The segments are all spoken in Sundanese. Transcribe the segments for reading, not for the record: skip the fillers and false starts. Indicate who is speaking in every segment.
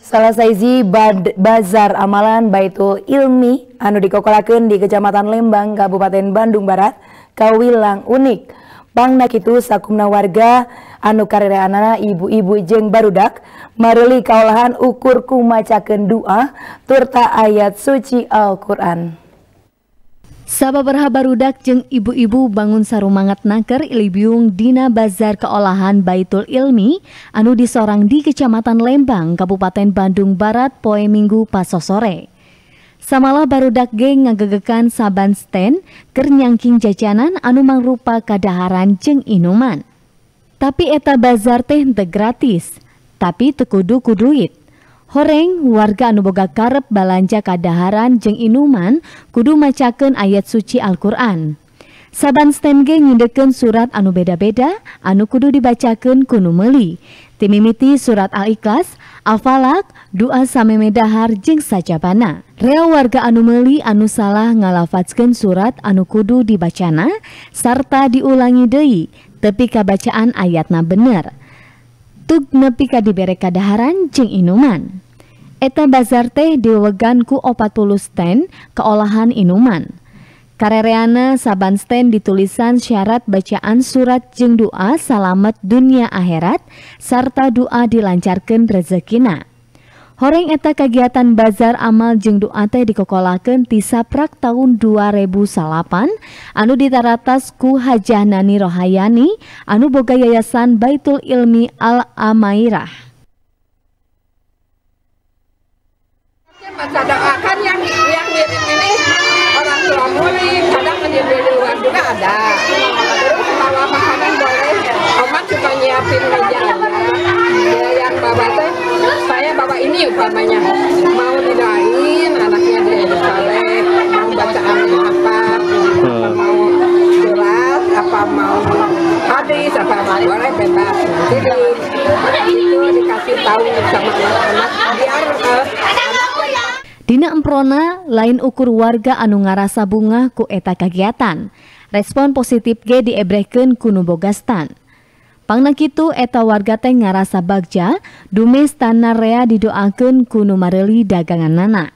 Speaker 1: Salah saiji bazar amalan Baitul Ilmi anu dikokolakeun di Kecamatan Lembang, Kabupaten Bandung Barat, kawilang unik. Pangna kitu sakumna warga anu karereanana ibu-ibu jeung barudak mareuli kaolahan ukur kumacakeun doa turta ayat suci Al-Qur'an.
Speaker 2: Sababaraha barudak jeung ibu-ibu bangun sarumangat naker ilibiung dina bazar keolahan Baitul Ilmi anu disorang di Kecamatan Lembang, Kabupaten Bandung Barat poe Minggu pas sore. Samalah barudak ge ngagegekan saban stand keur nyangking jajanan anu mangrupa kadaharan jeung inuman. Tapi eta bazar teh teu gratis, tapi teu kudu ku duit. Horeng warga anu boga karep balanja kadaharan jeung inuman kudu macakeun ayat suci Al-Qur'an. Saban stand ge ngindekeun surat anu beda-beda anu kudu dibacakeun ku nu meuli. Ti mimiti surat Al-Ikhlas, Al-Falaq, doa sameme dahar jeung sajabana. Rea warga anu meuli anu salah ngalafatskeun surat anu kudu dibacana sarta diulangi deui tepi kabacaan ayatna bener. Tug nepi ka dibere kadaharan jeung inuman. Eta bazar teh diwegan ku 40 stand keolahan inuman. Karereana saban stand ditulisan syarat bacaan surat jeung doa salamet dunia akhirat sarta doa dilancarkeun rezekina. Horeng eta kagiatan bazar amal jeung doa teh dikokolakeun ti saprak tahun 2008 anu ditaratas ku Hajah Nani Rohayani anu boga yayasan Baitul Ilmi Al-Amairah.
Speaker 3: Baca doa kan yang mirip ini orang tua murid, kadang di luar juga ada. Terus bawa makanan boleh, Oma cuma nyiapin meja aja. Dia yang bawa teh, saya bawa ini umpamanya mau didoain anaknya dia soleh, mau bacaan apa mau surat, apa mau hadis, apa mau boleh bebas. Itu dikasih tahu sama anak-anak biar
Speaker 2: Dina emprona lain ukur warga anu ngarasa bunga ku eta kagiatan. Respon positif ge diebrehkeun ku nu boga stan. Pangna kitu eta warga teh ngarasa bagja dume stana rea didoakeun ku nu mareuli daganganana.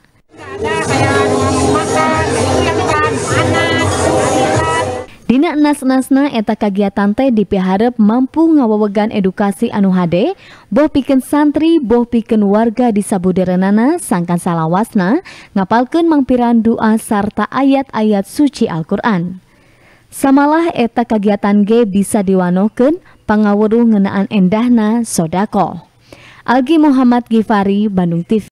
Speaker 2: Dina enas-enasna eta kagiatan teh dipiharep mampu ngawewegan edukasi anu hade, boh pikeun santri, boh pikeun warga di sabudarenana sangkan salawasna ngapalkeun mangpiran doa sarta ayat-ayat suci Al-Qur'an. Samalah eta kagiatan ge bisa diwanohkeun pangawuruh ngeunaan endahna sodaqoh. Algi Muhammad Gifari, Bandung TV.